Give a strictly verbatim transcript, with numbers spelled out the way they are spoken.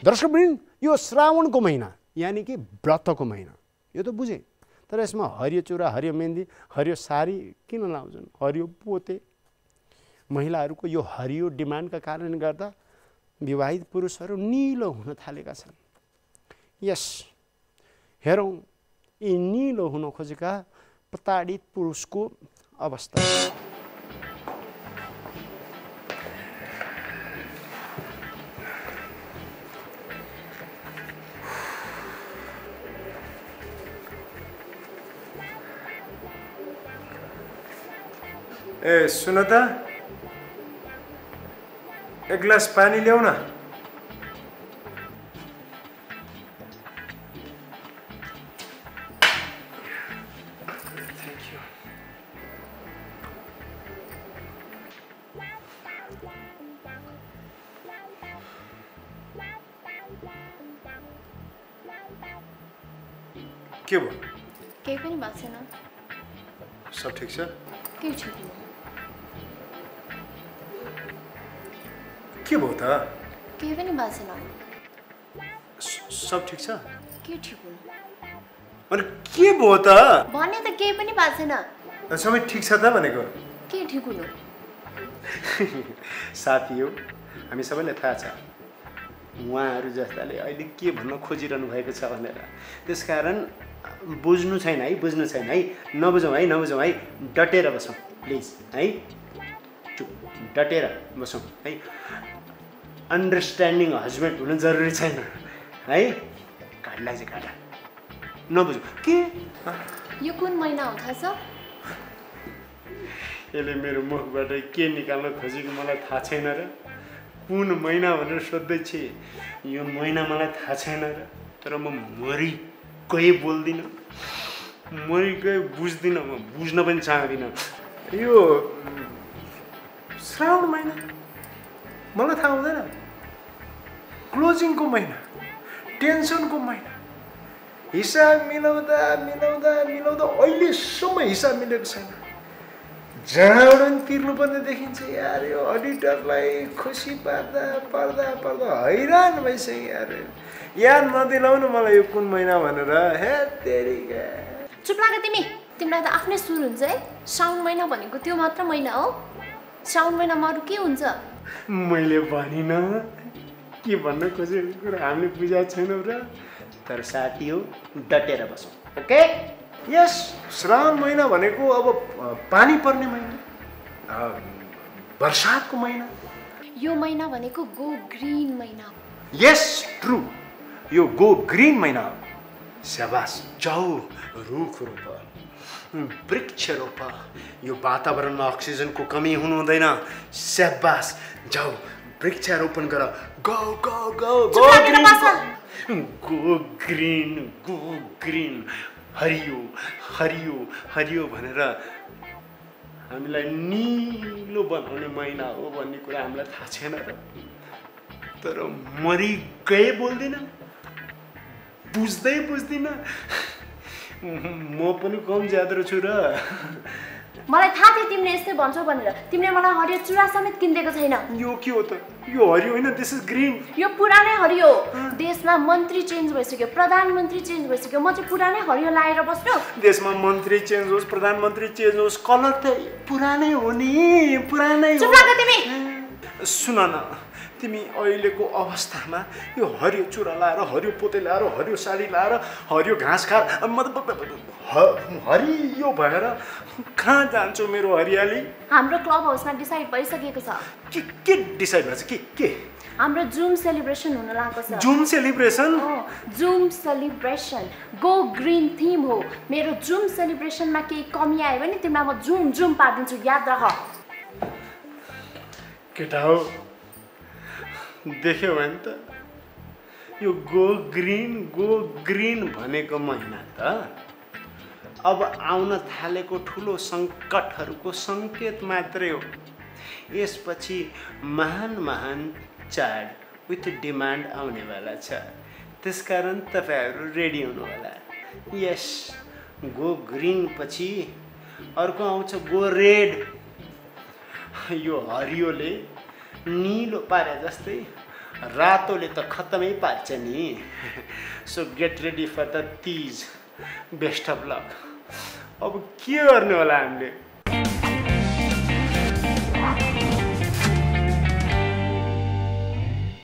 दर्शकवृन्द, यो श्रावणको महिना यानि कि व्रतको महिना, यो त बुझेँ। तर यसमा हरियो चुरा, हरियो मेहन्दी, हरियो साडी किन लाउँछन्, हरियो पोते? महिलाहरूको यो हरियो डिमान्डका कारणले गर्दा विवाहित पुरुषहरू निलो हुन थालेका छन्। यस, हेरौँ यी निलो हुन खोजेका प्रताडित पुरुषको अवस्था। ए सुन त, एक ग्लास पानी ल्याऊ न। के भयो? केही पनि भएको छैन। सब ठिक छ? केही ठिक छैन। के भयो त? केही पनि भएको छैन। सब ठिक छ? के ठिक हुनु? अनि के भयो त? भने त केही पनि भएको छैन। सबै ठिक छ त भनेको? के ठिक हुनु? साथी हो, हामी सबैलाई थाहा छ उहाँहरू जस्ताले अहिले के भन्न खोजिरहनु भएको छ भनेर। त्यसकारण बुझ्नु छैन है, बुझ्नु छैन है, नबुझौँ है, नबुझौँ है, डटेर बसौँ प्लिज है, चुप डटेर बसौँ है। अन्डरस्ट्यान्डिङ हस्बेन्ड हुनु जरुरी छैन है। काट लाग्छ काट, नबुझौँ के यो कुन महिना हो थाहा छ? यसले मेरो मुखबाट के निकाल्न खोजेको मलाई थाहा छैन र। कुन महिना भनेर सोध्दैछ, यो महिना मलाई थाहा छैन र। तर म मरि गए बोल्दिनँ, मरि गए बुझ्दिनँ, म बुझ्न पनि चाहदिनँ। यो श्रावण महिना मलाई थाहा हुँदैन। क्लोजिङको महिना, टेन्सनको महिना, हिसाब मिलाउँदा मिलाउँदा मिलाउँदा अहिलेसम्म हिसाब मिलेको छैन। जहाँबाट पनि तिर्नुपर्ने देखिन्छ यार। यो अडिटरलाई खुसी पार्दा पार्दा पार्दा हैरान भइसक्यो यार। याद नदिलाउनु मलाई यो कुन महिना भनेर। हे तेरिका, चुप लाग तिमी। तिमीलाई त आफ्नै सुर हुन्छ है। श्रावण महिना भनेको त्यो मात्र महिना हो? श्रावण महिनामा अरू के हुन्छ? मैले भनिनँ के भन्न खोजेको कुरा हामीले बुझाएको छैनौँ र। तर साथी हो, डटेर बसौँ ओके। यस, श्रावण महिना भनेको अब पानी पर्ने महिना, बर्सातको महिना। यो महिना भनेको गो ग्रीन महिना। यस ट्रु, यो गो ग्रीन महिना हो। स्याबास, जाऊ रुख रोप, वृक्ष रोप। यो वातावरणमा अक्सिजनको कमी हुनु हुँदैन। स्याबास, जाऊ वृक्षारोपण गर। Go go go go green, go green, go green. हरियो हरियो हरियो भनेर हामीलाई निलो बनाउने महिना हो भन्ने कुरा हामीलाई थाहा छैन र। तर मरि गए बोल्दिनँ, बुझ्दै बुझ्दिनँ। म पनि कम ज्यादा छु र। मलाई थाहा थियो तिमीले यस्तै भन्छौ भनेर। तिमीले मलाई हरियो चुरा समेत किनिदिएको छैन। यो के हो त? यो हरियो होइन, दिस इज ग्रीन। यो पुरानै हरियो। देशमा मन्त्री चेन्ज भइसक्यो, प्रधानमन्त्री चेन्ज भइसक्यो। म चाहिँ पुरानै हरियो लाएर बस्नु? देशमा मन्त्री चेन्ज होस्, प्रधानमन्त्री चेन्ज होस्, कलर त पुरानै हो नि, पुरानै हो। चुप लाग तिमी। सुन न, तिमी अहिलेको अवस्थामा यो हरियो चुरा लाएर, हरियो पोते लाएर, हरियो साडी लाएर, हरियो घाँस खाएर, मतलब हरियो भएर कहाँ जान्छौ मेरो हरियाली? हाम्रो क्लब हाउसमा डिसाइड भइसकेको छ। के के डिसाइड भएको छ? के के? हाम्रो जुम सेलिब्रेसन हुन लागेको छ। Zoom celebration? Zoom celebration go green theme हो। मेरो जुम सेलिब्रेसनमा केही कमी आयो भने तिमीलाई म जुम जुम पार्दिन्छु, याद राख। केटा हो, देख्यौ भने त यो गो ग्रीन गो ग्रीन भनेको महिना त अब आउन थालेको ठुलो सङ्कटहरूको सङ्केत मात्रै हो। यसपछि महान महान चाड विथ डिमान्ड आउनेवाला छ। त्यसकारण तपाईँहरू रेडी हुनु होला। यस, गो ग्रीन पछि अर्को आउँछ गो रेड। यो हरियोले निलो पारे जस्तै रातोले त खत्तमै पार्छ नि। So get ready for the Teej. Best of luck. अब के गर्ने होला हामीले?